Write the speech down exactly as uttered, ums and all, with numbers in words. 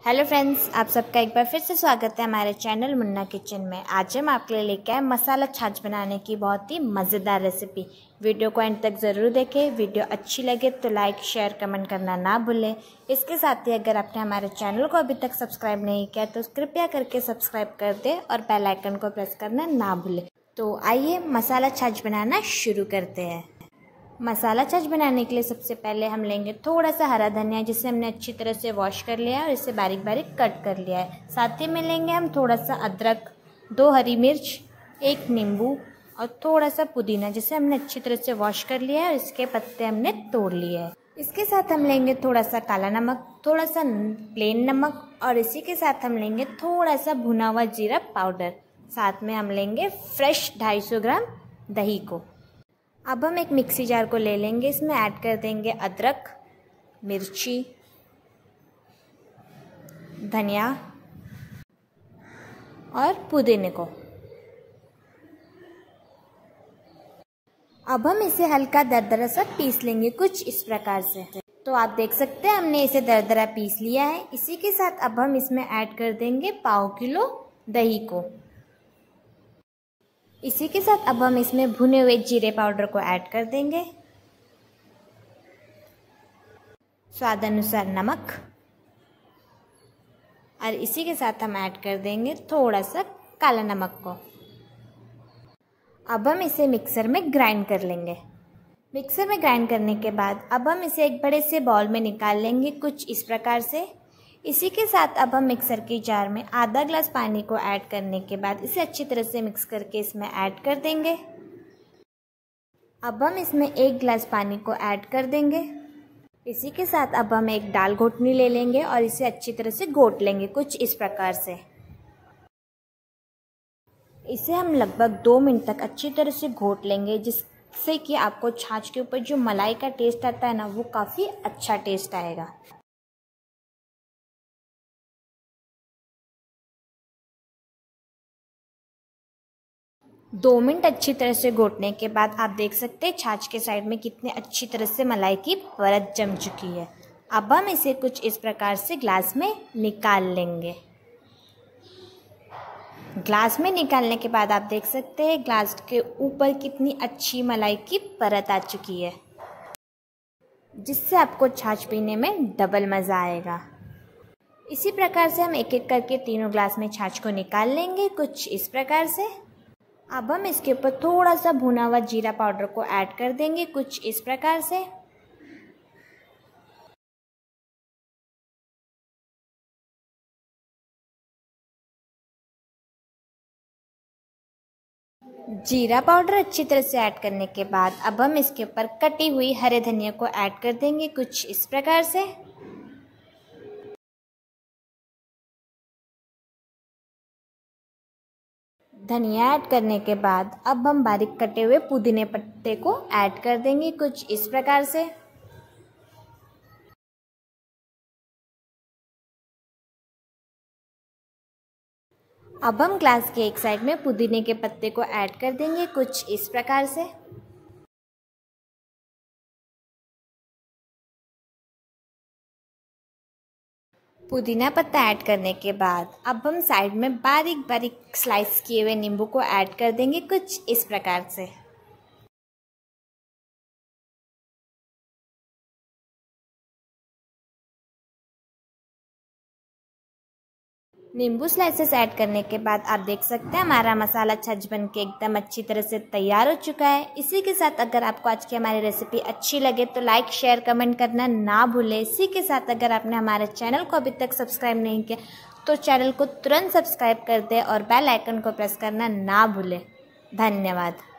Hello friends, आप सबका एक बार फिर से स्वागत है हमारे चैनल मुन्ना किचन में। आज हम आपके लिए लेके आए मसाला छाछ बनाने की बहुत ही मज़ेदार रेसिपी। वीडियो को एंड तक ज़रूर देखें। वीडियो अच्छी लगे तो लाइक शेयर कमेंट करना ना भूलें। इसके साथ ही अगर आपने हमारे चैनल को अभी तक सब्सक्राइब नहीं किया तो कृपया करके सब्सक्राइब कर दें और बेल आइकन को प्रेस करना ना भूलें। तो आइए मसाला छाछ बनाना शुरू करते हैं। मसाला छाछ बनाने के लिए सबसे पहले हम लेंगे थोड़ा सा हरा धनिया, जिसे हमने अच्छी तरह से वॉश कर लिया है और इसे बारीक बारीक कट कर लिया है। साथ ही में लेंगे हम थोड़ा सा अदरक, दो हरी मिर्च, एक नींबू और थोड़ा सा पुदीना, जिसे हमने अच्छी तरह से वॉश कर लिया है और इसके पत्ते हमने तोड़ लिए हैं। इसके साथ हम लेंगे थोड़ा सा काला नमक, थोड़ा सा प्लेन नमक और इसी के साथ हम लेंगे थोड़ा सा भुना हुआ जीरा पाउडर। साथ में हम लेंगे फ्रेश ढाई सौ ग्राम दही को। अब हम एक मिक्सी जार को ले लेंगे। इसमें ऐड कर देंगे अदरक, मिर्ची, धनिया और पुदीने को। अब हम इसे हल्का दरदरा सा पीस लेंगे कुछ इस प्रकार से। तो आप देख सकते हैं हमने इसे दरदरा पीस लिया है। इसी के साथ अब हम इसमें ऐड कर देंगे पाव किलो दही को। इसी के साथ अब हम इसमें भुने हुए जीरे पाउडर को ऐड कर देंगे, स्वाद अनुसार नमक और इसी के साथ हम ऐड कर देंगे थोड़ा सा काला नमक को। अब हम इसे मिक्सर में ग्राइंड कर लेंगे। मिक्सर में ग्राइंड करने के बाद अब हम इसे एक बड़े से बाउल में निकाल लेंगे कुछ इस प्रकार से। इसी के साथ अब हम मिक्सर की जार में आधा ग्लास पानी को ऐड करने के बाद इसे अच्छी तरह से मिक्स करके इसमें ऐड कर देंगे। अब हम इसमें एक गिलास पानी को ऐड कर देंगे। इसी के साथ अब हम एक दाल घोटनी ले लेंगे और इसे अच्छी तरह से घोट लेंगे कुछ इस प्रकार से। इसे हम लगभग दो मिनट तक अच्छी तरह से घोट लेंगे, जिससे कि आपको छाछ के ऊपर जो मलाई का टेस्ट आता है ना, वो काफ़ी अच्छा टेस्ट आएगा। दो मिनट अच्छी तरह से घोटने के बाद आप देख सकते हैं छाछ के साइड में कितने अच्छी तरह से मलाई की परत जम चुकी है। अब हम इसे कुछ इस प्रकार से ग्लास में निकाल लेंगे। ग्लास में निकालने के बाद आप देख सकते हैं ग्लास के ऊपर कितनी अच्छी मलाई की परत आ चुकी है, जिससे आपको छाछ पीने में डबल मज़ा आएगा। इसी प्रकार से हम एक एक करके तीनों ग्लास में छाछ को निकाल लेंगे कुछ इस प्रकार से। अब हम इसके ऊपर थोड़ा सा भुना हुआ जीरा पाउडर को ऐड कर देंगे कुछ इस प्रकार से। जीरा पाउडर अच्छी तरह से ऐड करने के बाद अब हम इसके ऊपर कटी हुई हरे धनिया को ऐड कर देंगे कुछ इस प्रकार से। धनिया ऐड करने के बाद अब हम बारीक कटे हुए पुदीने पत्ते को ऐड कर देंगे कुछ इस प्रकार से। अब हम ग्लास के एक साइड में पुदीने के पत्ते को ऐड कर देंगे कुछ इस प्रकार से। पुदीना पत्ता ऐड करने के बाद अब हम साइड में बारीक बारीक स्लाइस किए हुए नींबू को ऐड कर देंगे कुछ इस प्रकार से। नींबू स्लाइसेस ऐड करने के बाद आप देख सकते हैं हमारा मसाला छाछ बन के एकदम अच्छी तरह से तैयार हो चुका है। इसी के साथ अगर आपको आज की हमारी रेसिपी अच्छी लगे तो लाइक शेयर कमेंट करना ना भूलें। इसी के साथ अगर आपने हमारे चैनल को अभी तक सब्सक्राइब नहीं किया तो चैनल को तुरंत सब्सक्राइब कर दें और बेल आइकन को प्रेस करना ना भूलें। धन्यवाद।